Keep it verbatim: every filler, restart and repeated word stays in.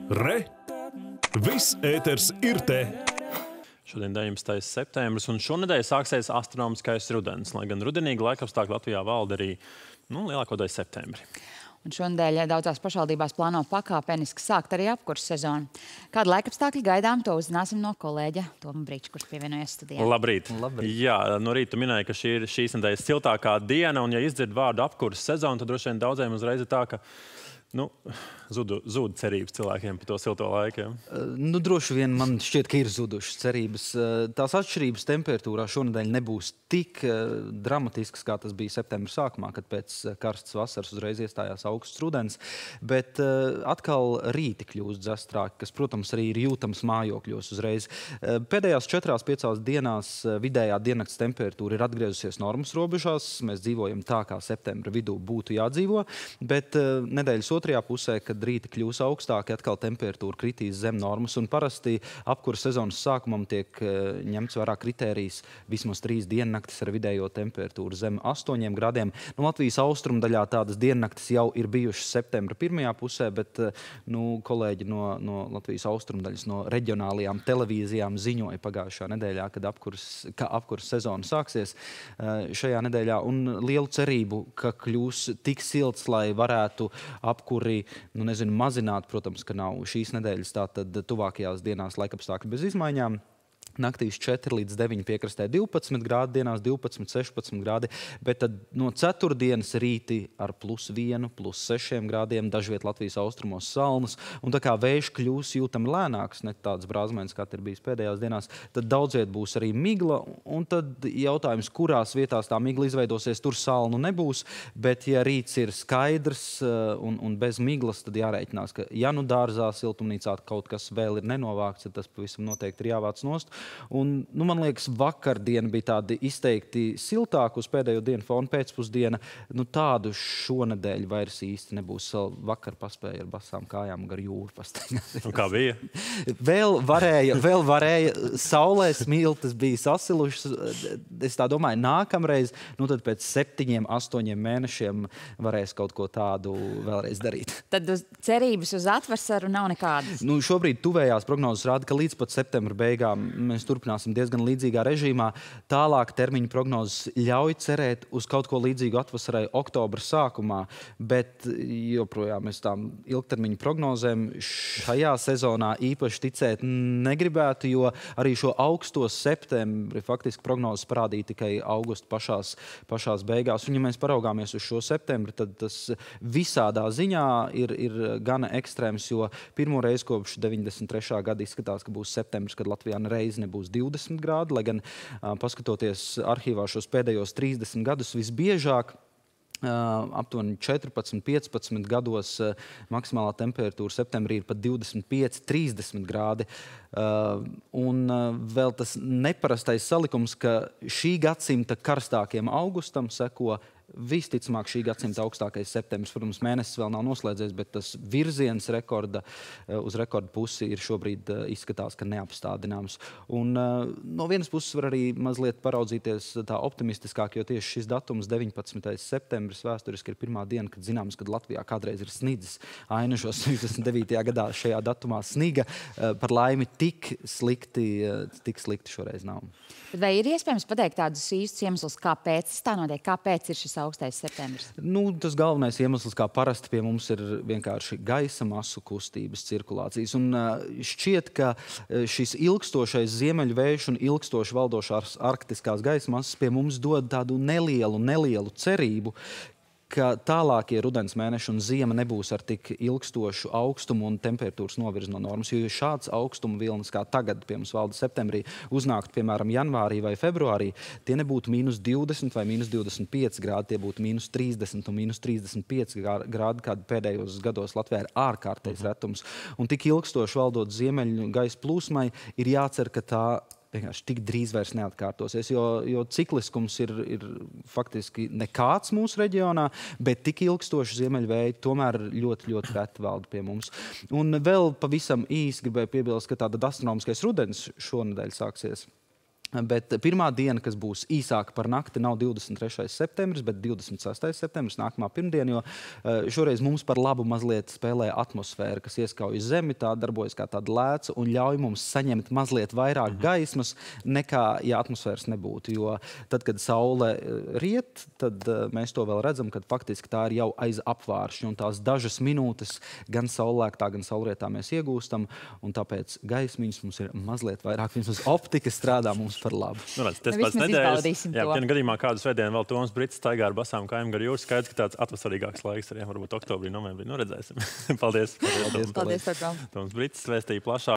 Re! Viss ēters ir te! Šodien deviņpadsmitais septembris, un šonedēļ sāksies astronomiskais rudens, lai gan rudenīgi laikapstākļi Latvijā valda arī nu, lielākoties septembrī. Un šonedēļ daudzās pašvaldībās plāno pakāpeniski sākt arī apkurses sezonu. Kāda laikapstākļi gaidām, to uzzināsim no kolēģa Toma Brīča, kurš pievienojas studijā. Labrīt. Labrīt. Jā, no rīta tu minēji, ka šī ir šīs nedēļas siltākā diena, un ja izdzird vārdu apkurses sezonu, tad droši vien daudziem uzreiz ir tā, ka Nu, zudu, zūd cerības cilvēkiem par to silto laiku. Ja? Nu, droši vien man šķiet, ka ir zudušas cerības. Tās atšķirības temperatūrā šonedēļ nebūs tik dramatiskas, kā tas bija septembra sākumā, kad pēc karstas vasaras uzreiz iestājās augsts rudens. Bet atkal rīti kļūst dzestrāki, kas, protams, arī ir jūtams mājokļos uzreiz. Pēdējās četrās, piecās dienās vidējā diennakts temperatūra ir atgriezusies normas robežās. Mēs dzīvojam tā, kā septembra vidū būtu jādzīvo, bet nedēļas otrajā pusē, kad rīti kļūs augstāki, atkal temperatūra kritīs zem normas, un parasti apkurses sezonas sākumam tiek ņemts vērā kritērijs vismaz trīs diennaktis ar vidējo temperatūru zem astoņiem grādiem. Nu, Latvijas austrumdaļā tādas diennaktis jau ir bijušas septembra pirmajā pusē, bet nu, kolēģi no, no Latvijas austrumdaļas, no reģionālajām televīzijām ziņoja pagājušā nedēļā, kad apkurses, ka apkurses sezona sāksies šajā nedēļā, un lielu cerību, ka kļūs tik silts, lai varētu apkurses kuri, nu nezinu, mazināt, protams, ka nav šīs nedēļas, tātad tuvākajās dienās laikapstākļi bez izmaiņām. Naktīs četri līdz deviņi piekrastē divpadsmit grādi, dienās divpadsmit, sešpadsmit grādi, bet tad no ceturtdienas rīti ar plus vienu, plus sešiem grādiem, dažviet Latvijas austrumos salnas, un tā kā vējš kļūs jūtami lēnāks, ne tāds brāzmēns, kā ir bijis pēdējās dienās, tad daudzviet būs arī migla, un tad jautājums, kurās vietās tā migla izveidosies, tur salnu nebūs, bet ja rīts ir skaidrs un, un bez miglas, tad jārēķinās, ka ja nu dārzā, siltumnīcā kaut kas vēl ir nenovākts, tad tas pavisam noteikti ir jāvāc nost. Un, nu, man liekas, vakardiena bija tādi izteikti siltāki uz pēdējo dienu fonu pēcpusdiena. Nu, tādu šonedēļ vairs īsti nebūs. Vakar paspēja ar basām kājām gar jūru pastaigāt. Un kā bija? Vēl varēja, vēl varēja. Saulē smiltis bija sasilušas. Es tā domāju, nākamreiz, nu tad pēc septiņiem, astoņiem mēnešiem varēs kaut ko tādu vēlreiz darīt. Tad uz cerības uz atvasaru nav nekādas? Nu, šobrīd tuvējās prognozes rāda, ka līdz pat septembra beigām mēs turpināsim diezgan līdzīgā režīmā. Tālāk termiņu prognozes ļauj cerēt uz kaut ko līdzīgu atvasarai oktobra sākumā, bet joprojām mēs tām ilgtermiņu prognozēm šajā sezonā īpaši ticēt negribētu, jo arī šo augsto septembri faktiski prognozes parādīja tikai augusta pašās, pašās beigās. Un ja mēs paraugāmies uz šo septembri, tad tas visādā ziņā ir, ir gana ekstrēms, jo pirmo reizi kopš deviņdesmit trešā gada izskatās, ka būs septembris, kad Latvijā reizi nebūs divdesmit grādi, lai gan paskatoties arhīvā šos pēdējos trīsdesmit gadus visbiežāk, aptuveni četrpadsmit, piecpadsmit gados maksimālā temperatūra septembrī ir pat divdesmit pieci, trīsdesmit grādi. Un vēl tas neparastais salikums, ka šī gadsimta karstākiem augustam seko visticamāk šī gadsimta augstākais septembris. Protams, mēnesis vēl nav noslēdzies, bet tas virziens rekorda, uz rekorda pusi ir šobrīd izskatās, ka neapstādināms. Un no vienas puses var arī mazliet paraudzīties tā optimistiskāk, jo tieši šis datums deviņpadsmitais septembris vēsturiski ir pirmā diena, kad zināms, kad Latvijā kādreiz ir snidzis. Ainažos sešdesmit devītajā gadā šajā datumā sniga. Par laimi tik slikti, tik slikti šoreiz nav. Vai ir iespējams pateikt tādus īstus iemeslus, kāpēc tas tā notiek? Kāpēc ir šis augstais septembris? Nu, tas galvenais iemesls, kā parasti pie mums, ir vienkārši gaisa masu kustības cirkulācijas. Un šķiet, ka šis ilgstošais ziemeļvējš un ilgstoši valdošās arktiskās gaisa masas pie mums dod tādu nelielu, nelielu cerību, ka tālākie rudens mēneši un ziema nebūs ar tik ilgstošu augstumu un temperatūras novirzi no normas, jo šāds augstuma vilnis, kā tagad pie mums valda septembrī, uznākt, piemēram, janvārī vai februārī, tie nebūtu mīnus divdesmit vai mīnus divdesmit pieci grādi, tie būtu mīnus trīsdesmit un mīnus trīsdesmit pieci grādi, kādi pēdējos gados Latvijā ir ārkārtējs retums. Un tik ilgstoši valdot ziemeļu gaisa plūsmai, ir jācer, ka tā vienkārši tik drīz vairs neatkārtosies, jo, jo cikliskums ir, ir faktiski nekāds mūsu reģionā, bet tik ilgstoši ziemeļvēji tomēr ļoti, ļoti reti valda pie mums. Un vēl pavisam īsi gribēju piebilst, ka tāda astronomiskais rudens šonedēļ sāksies Bet pirmā diena, kas būs īsāka par nakti, nav divdesmit trešais septembris, bet divdesmit sestais septembris, nākamā pirmdiena, jo uh, šoreiz mums par labu mazliet spēlē atmosfēra, kas ieskauj zemi, tā darbojas kā tāda lēca un ļauj mums saņemt mazliet vairāk mhm. gaismas, nekā, ja atmosfēras nebūtu. Jo tad, kad saule riet, tad uh, mēs to vēl redzam, kad faktiski tā ir jau aiz apvāršņa, un tās dažas minūtes gan saulēktā, gan saulrietā mēs iegūstam, un tāpēc gaismiņas mums ir mazliet vairāk, vismaz optika strādā mums par labu. Nu, redz, tas pats nedēļas. Jā, ja gadījumā kādu svētdienu vēl Toms Brits staigā ar basām kājām gar jūras, skaidrs, ka tāds atvasarīgāks laiks arī varbūt oktobrī, novembrī. Nu, redzēsim. Paldies. Paldies. Paldies. Paldies. Toms Brits vēstīja plašāk.